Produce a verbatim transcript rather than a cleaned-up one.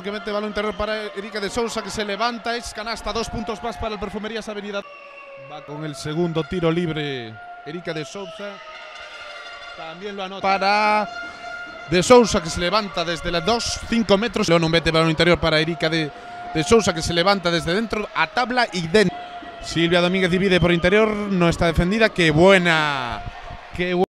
que mete balón interior para Erika de Sousa, que se levanta, es canasta, dos puntos más para el Perfumerías Avenida. Va con el segundo tiro libre Erika de Sousa. También lo anota para de Sousa, que se levanta desde las dos, cinco metros. León mete balón interior para Erika de, de Sousa, que se levanta desde dentro a tabla y dentro. Silvia Domínguez divide por interior, no está defendida. ¡Qué buena! ¡Qué buena!